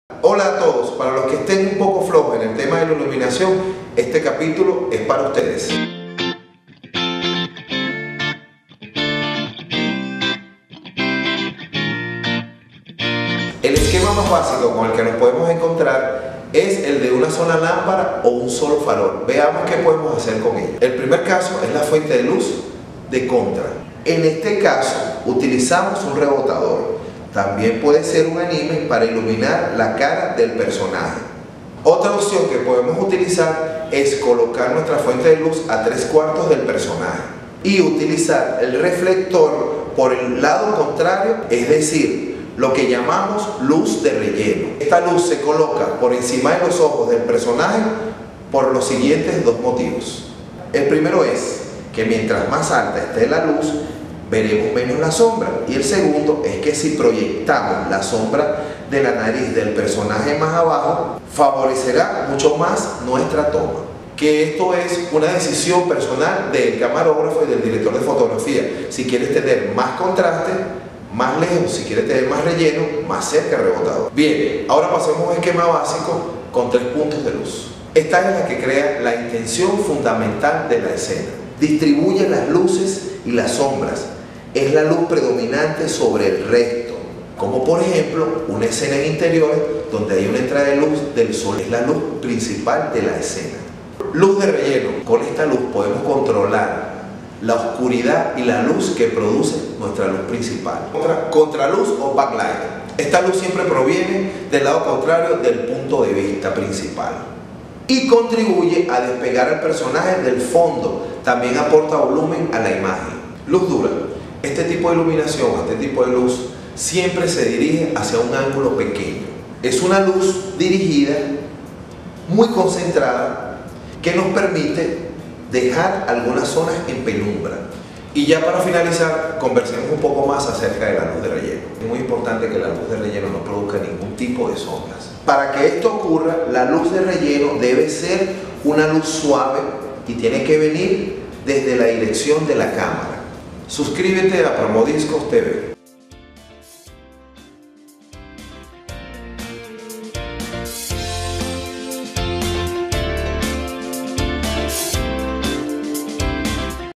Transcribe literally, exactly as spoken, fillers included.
Hola a todos, para los que estén un poco flojos en el tema de la iluminación, este capítulo es para ustedes. El esquema más básico con el que nos podemos encontrar es el de una sola lámpara o un solo farol. Veamos qué podemos hacer con ello. El primer caso es la fuente de luz de contra. En este caso utilizamos un rebotador. También puede ser un anime para iluminar la cara del personaje. Otra opción que podemos utilizar es colocar nuestra fuente de luz a tres cuartos del personaje y utilizar el reflector por el lado contrario, es decir, lo que llamamos luz de relleno. Esta luz se coloca por encima de los ojos del personaje por los siguientes dos motivos. El primero es que mientras más alta esté la luz, veremos menos la sombra, y el segundo es que si proyectamos la sombra de la nariz del personaje más abajo, favorecerá mucho más nuestra toma. Que esto es una decisión personal del camarógrafo y del director de fotografía. Si quieres tener más contraste, más lejos; si quieres tener más relleno, más cerca del rebotador. Bien, ahora pasemos a un esquema básico con tres puntos de luz. Esta es la que crea la intención fundamental de la escena. Distribuye las luces y las sombras. Es la luz predominante sobre el resto, como por ejemplo una escena en interiores donde hay una entrada de luz del sol. Es la luz principal de la escena. Luz de relleno. Con esta luz podemos controlar la oscuridad y la luz que produce nuestra luz principal. Contra, contraluz o backlight. Esta luz siempre proviene del lado contrario del punto de vista principal y contribuye a despegar al personaje del fondo. También aporta volumen a la imagen. Luz dura. Este tipo de iluminación, este tipo de luz, siempre se dirige hacia un ángulo pequeño. Es una luz dirigida, muy concentrada, que nos permite dejar algunas zonas en penumbra. Y ya para finalizar, conversemos un poco más acerca de la luz de relleno. Es muy importante que la luz de relleno no produzca ningún tipo de sombras. Para que esto ocurra, la luz de relleno debe ser una luz suave y tiene que venir desde la dirección de la cámara. Suscríbete a Promodiscos T V.